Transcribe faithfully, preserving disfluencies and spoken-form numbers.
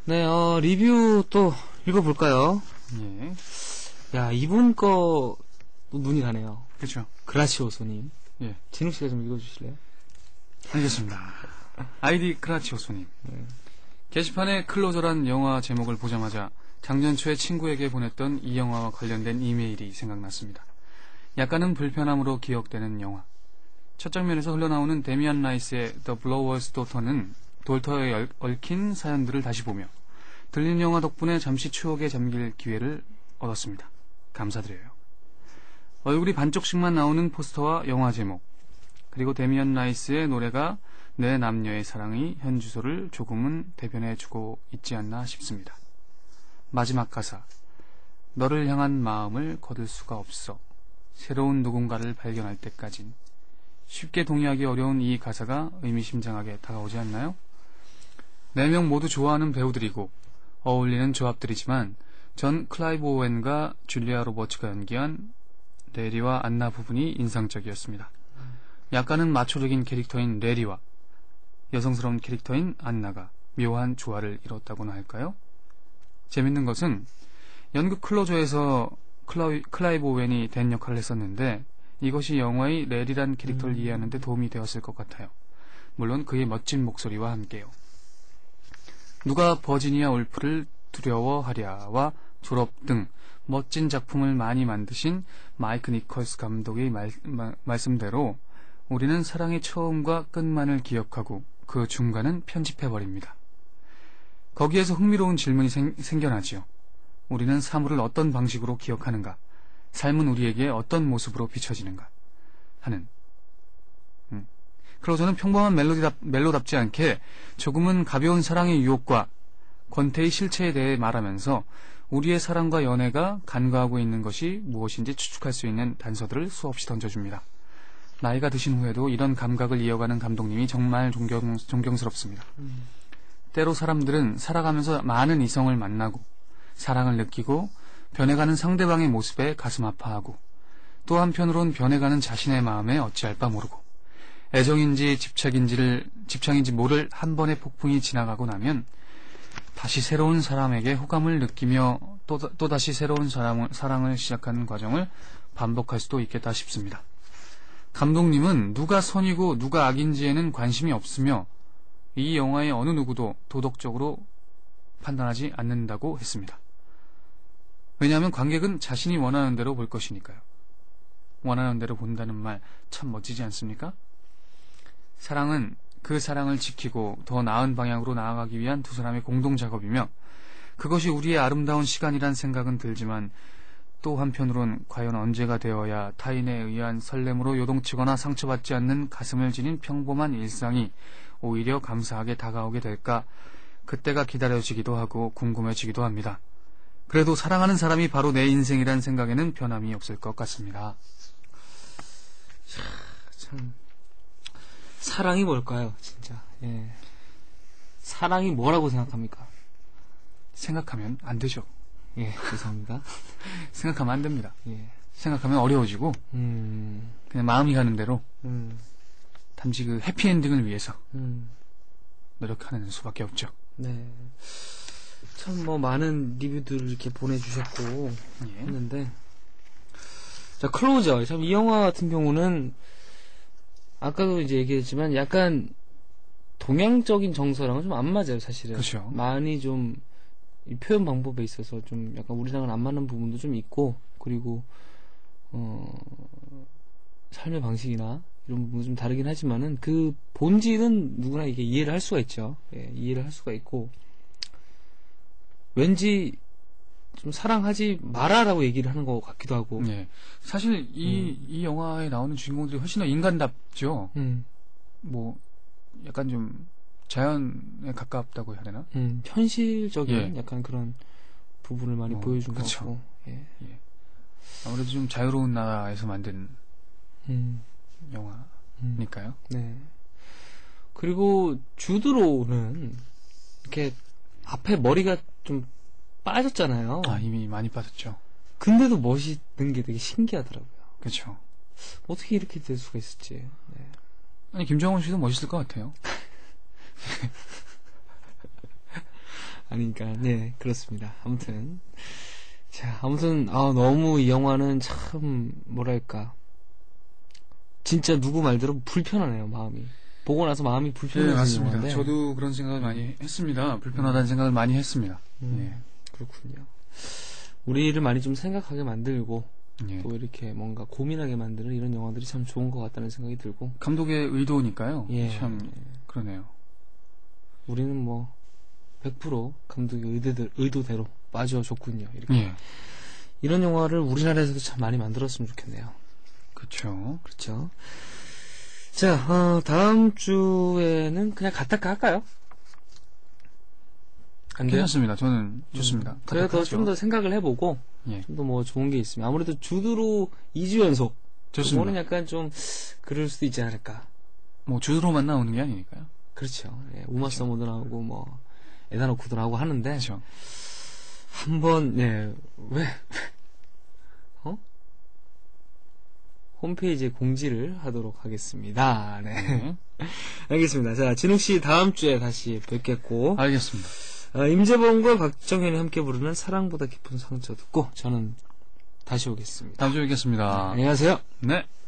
네, 어, 리뷰 또 읽어볼까요? 예. 야, 이분 거 눈이 가네요. 그쵸. 그라치오소님. 예. 진욱씨가 좀 읽어주실래요? 알겠습니다. 아이디 크라치오소님. 네. 게시판에 클로저란 영화 제목을 보자마자 작년 초에 친구에게 보냈던 이 영화와 관련된 이메일이 생각났습니다. 약간은 불편함으로 기억되는 영화. 첫 장면에서 흘러나오는 데미안 라이스의 The Blower's Daughter는 돌터에 얽힌 사연들을 다시 보며 들린 영화 덕분에 잠시 추억에 잠길 기회를 얻었습니다. 감사드려요. 얼굴이 반쪽씩만 나오는 포스터와 영화 제목, 그리고 데미안 라이스의 노래가 내 남녀의 사랑이 현 주소를 조금은 대변해주고 있지 않나 싶습니다. 마지막 가사, 너를 향한 마음을 거둘 수가 없어 새로운 누군가를 발견할 때까진. 쉽게 동의하기 어려운 이 가사가 의미심장하게 다가오지 않나요? 네 명 모두 좋아하는 배우들이고 어울리는 조합들이지만 전 클라이브 오웬과 줄리아 로버츠가 연기한 레리와 안나 부분이 인상적이었습니다. 약간은 마초적인 캐릭터인 레리와 여성스러운 캐릭터인 안나가 묘한 조화를 이뤘다고나 할까요? 재밌는 것은 연극 클로저에서 클라이, 클라이브 오웬이 댄 역할을 했었는데 이것이 영화의 레리란 캐릭터를 음. 이해하는 데 도움이 되었을 것 같아요. 물론 그의 멋진 목소리와 함께요. 누가 버지니아 울프를 두려워하랴와 졸업 등 멋진 작품을 많이 만드신 마이크 니컬스 감독의 말, 마, 말씀대로 우리는 사랑의 처음과 끝만을 기억하고 그 중간은 편집해버립니다. 거기에서 흥미로운 질문이 생, 생겨나지요. 우리는 사물을 어떤 방식으로 기억하는가? 삶은 우리에게 어떤 모습으로 비춰지는가? 하는. 음. 클로저는 평범한 멜로디답, 멜로답지 않게 조금은 가벼운 사랑의 유혹과 권태의 실체에 대해 말하면서 우리의 사랑과 연애가 간과하고 있는 것이 무엇인지 추측할 수 있는 단서들을 수없이 던져줍니다. 나이가 드신 후에도 이런 감각을 이어가는 감독님이 정말 존경, 존경스럽습니다. 음. 때로 사람들은 살아가면서 많은 이성을 만나고 사랑을 느끼고 변해가는 상대방의 모습에 가슴 아파하고 또 한편으론 변해가는 자신의 마음에 어찌할 바 모르고 애정인지 집착인지를 집착인지 모를 한 번의 폭풍이 지나가고 나면 다시 새로운 사람에게 호감을 느끼며 또, 또다시 새로운 사랑을, 사랑을 시작하는 과정을 반복할 수도 있겠다 싶습니다. 감독님은 누가 선이고 누가 악인지에는 관심이 없으며 이 영화의 어느 누구도 도덕적으로 판단하지 않는다고 했습니다. 왜냐하면 관객은 자신이 원하는 대로 볼 것이니까요. 원하는 대로 본다는 말 참 멋지지 않습니까? 사랑은 그 사랑을 지키고 더 나은 방향으로 나아가기 위한 두 사람의 공동 작업이며 그것이 우리의 아름다운 시간이란 생각은 들지만 또 한편으론 과연 언제가 되어야 타인에 의한 설렘으로 요동치거나 상처받지 않는 가슴을 지닌 평범한 일상이 오히려 감사하게 다가오게 될까? 그때가 기다려지기도 하고 궁금해지기도 합니다. 그래도 사랑하는 사람이 바로 내 인생이란 생각에는 변함이 없을 것 같습니다. 참 사랑이 뭘까요, 진짜? 예. 사랑이 뭐라고 생각합니까? 생각하면 안 되죠. 예, 죄송합니다. 생각하면 안 됩니다. 예. 생각하면 어려워지고 음. 그냥 마음이 가는 대로 음. 단지 그 해피엔딩을 위해서 음. 노력하는 수밖에 없죠. 네. 참 뭐 많은 리뷰들을 이렇게 보내주셨고 예. 했는데 자 클로저 참 이 영화 같은 경우는 아까도 이제 얘기했지만 약간 동양적인 정서랑은 좀 안 맞아요 사실은. 그렇죠. 많이 좀 이 표현 방법에 있어서 좀 약간 우리랑은 안 맞는 부분도 좀 있고 그리고 어 삶의 방식이나 이런 부분은 좀 다르긴 하지만은 그 본질은 누구나 이게 이해를 할 수가 있죠. 예, 이해를 할 수가 있고. 왠지 좀 사랑하지 마라라고 얘기를 하는 것 같기도 하고. 네. 사실 이, 음. 이 영화에 나오는 주인공들이 훨씬 더 인간답죠. 음. 뭐 약간 좀 자연에 가깝다고 해야 되나? 음. 현실적인 예. 약간 그런 부분을 많이 어, 보여준 것 같고. 예. 예. 아무래도 좀 자유로운 나라에서 만든 음. 영화니까요. 음. 네. 그리고 주드로는 이렇게 앞에 머리가 좀 빠졌잖아요. 아, 이미 많이 빠졌죠. 근데도 멋있는 게 되게 신기하더라고요. 그렇죠. 어떻게 이렇게 될 수가 있었지. 네. 아니, 김정은 씨도 멋있을 것 같아요. 아니니까, 네, 그렇습니다. 아무튼. 자, 아무튼, 아, 너무 이 영화는 참, 뭐랄까. 진짜 누구 말대로 불편하네요, 마음이. 보고 나서 마음이 네, 불편해지는 맞습니다. 영화인데. 저도 그런 생각을 많이 했습니다. 불편하다는 생각을 많이 했습니다. 음, 예. 그렇군요. 우리를 많이 좀 생각하게 만들고, 예. 또 이렇게 뭔가 고민하게 만드는 이런 영화들이 참 좋은 것 같다는 생각이 들고. 감독의 의도니까요. 예. 참, 그러네요. 우리는 뭐, 백 퍼센트 감독의 의도대로, 의도대로 빠져줬군요. 이렇게. 예. 이런 영화를 우리나라에서도 참 많이 만들었으면 좋겠네요. 그쵸. 그렇죠. 자, 어, 다음 주에는 그냥 가타카 할까요? 안 돼요? 괜찮습니다. 저는 좋습니다. 음, 그래도 좀 더 생각을 해보고, 예. 좀 더 뭐 좋은 게 있으면. 아무래도 주드로 이 주 연속. 좋습니다. 그거는 약간 좀, 그럴 수도 있지 않을까. 뭐, 주로만 나오는 게 아니니까요. 그렇죠. 예, 우마 서머도 나오고, 뭐, 에다 노크도 나오고 하는데, 그렇죠. 한번, 예, 왜, 어? 홈페이지에 공지를 하도록 하겠습니다. 네. 네. 알겠습니다. 자, 진욱씨 다음 주에 다시 뵙겠고, 알겠습니다. 어, 임재범과 박정현이 함께 부르는 사랑보다 깊은 상처 듣고, 저는 다시 오겠습니다. 다음 주에 뵙겠습니다. 안녕하세요. 네.